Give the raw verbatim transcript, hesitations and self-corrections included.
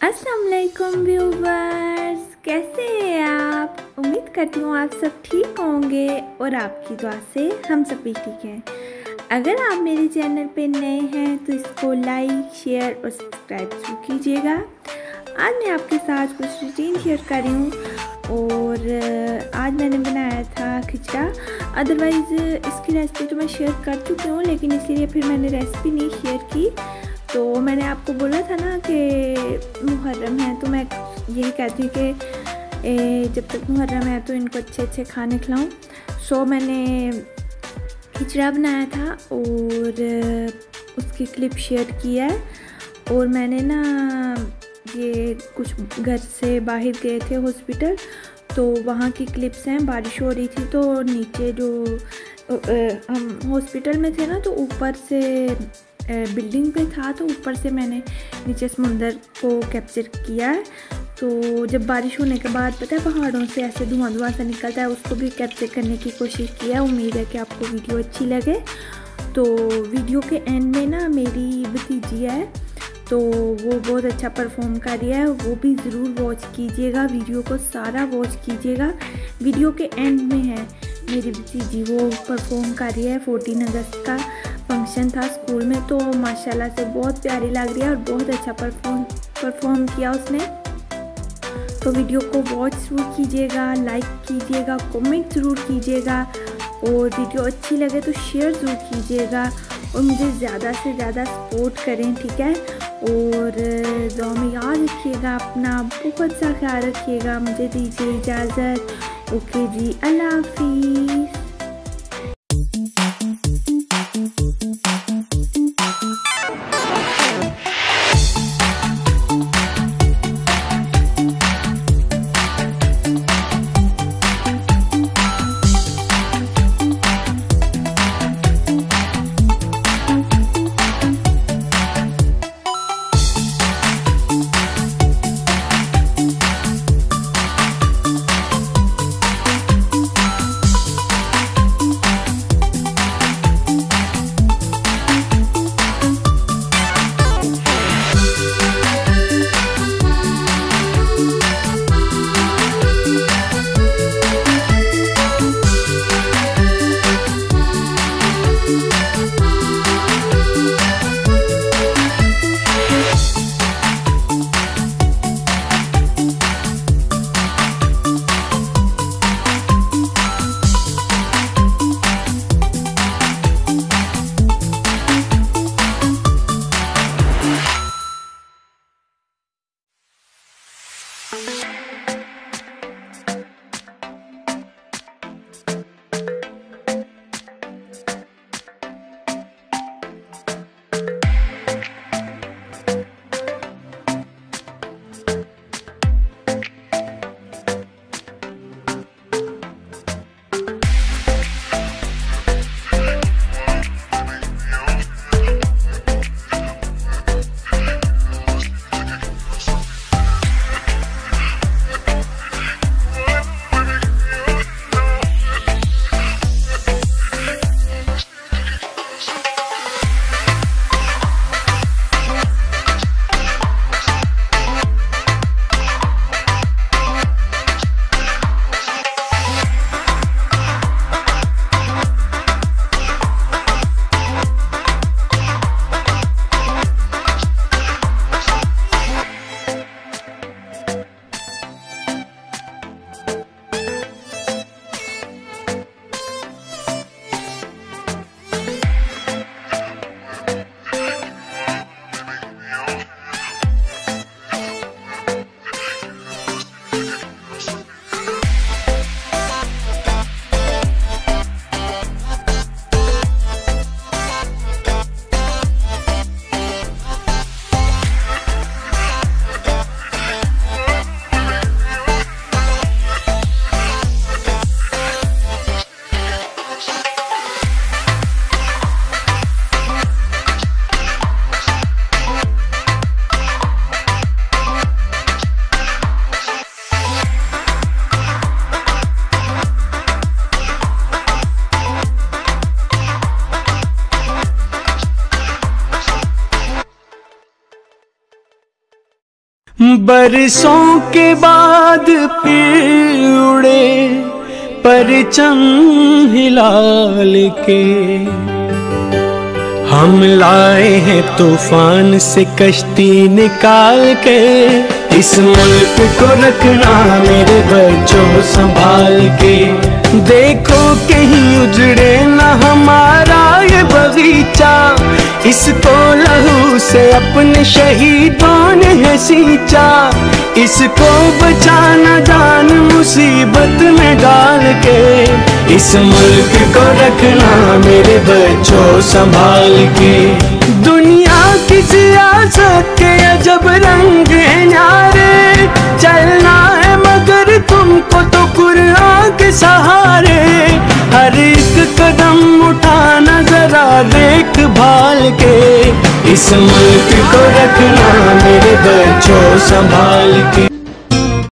अस्सलाम वालेकुम व्यूवर्स, कैसे हैं आप। उम्मीद करती हूँ आप सब ठीक होंगे और आपकी दुआ से हम सब भी ठीक हैं। अगर आप मेरे चैनल पे नए हैं तो इसको लाइक शेयर और सब्सक्राइब जरूर कीजिएगा। आज मैं आपके साथ कुछ रूटीन शेयर कर रही हूँ और आज मैंने बनाया था खिचड़ा। अदरवाइज़ इसकी रेसिपी तो मैं शेयर कर चुकी हूँ, लेकिन इसीलिए फिर मैंने रेसिपी नहीं शेयर की। तो मैंने आपको बोला था ना कि मुहर्रम है, तो मैं यही कहती हूँ कि जब तक मुहर्रम है तो इनको अच्छे अच्छे खाने खिलाऊँ। सो मैंने खिचड़ा बनाया था और उसकी क्लिप शेयर किया है। और मैंने ना ये कुछ घर से बाहर गए थे हॉस्पिटल, तो वहाँ की क्लिप्स हैं। बारिश हो रही थी तो नीचे जो हम हॉस्पिटल में थे ना, तो ऊपर से बिल्डिंग पे था, तो ऊपर से मैंने नीचे समुंदर को कैप्चर किया है। तो जब बारिश होने के बाद पता है पहाड़ों से ऐसे धुआं धुआं सा निकलता है, उसको भी कैप्चर करने की कोशिश किया। उम्मीद है कि आपको वीडियो अच्छी लगे। तो वीडियो के एंड में ना मेरी भतीजी है, तो वो बहुत अच्छा परफॉर्म कर रही है, वो भी ज़रूर वॉच कीजिएगा। वीडियो को सारा वॉच कीजिएगा। वीडियो के एंड में है मेरी भतीजी, वो परफॉर्म कर रही है। फोर्टीन अगस्त का फंक्शन था स्कूल में, तो माशाल्लाह से बहुत प्यारी लग रही है और बहुत अच्छा परफॉर्म परफॉर्म किया उसने। तो वीडियो को वॉच ज़रूर कीजिएगा, लाइक कीजिएगा, कमेंट ज़रूर कीजिएगा और वीडियो अच्छी लगे तो शेयर ज़रूर कीजिएगा और मुझे ज़्यादा से ज़्यादा सपोर्ट करें, ठीक है। और दुआ में याद रखिएगा, अपना बहुत सा ख्याल रखिएगा। मुझे दीजिए इजाज़त। ओके जी, अल्लाह हाफिज़। बरसों के बाद फिर उड़े परचम हिलाल के, हम लाए हैं तूफान से कश्ती निकाल के। इस मुल्क को रखना मेरे बच्चों संभाल के, देखो कहीं उजड़े ना हमारा ये बगीचा, इसको लहू से अपने शहीदों ने है सींचा। इसको बचाना जान मुसीबत में डाल के, इस मुल्क को रखना मेरे बच्चों संभाल के। दुनिया की सियासत के अजब रंग है न्यारे, चलना है मगर तुमको तो कुरान के सहारे। हर एक कदम उठाना जरा देख भाल के, इस मुल्क को रखना मेरे बच्चों संभाल के।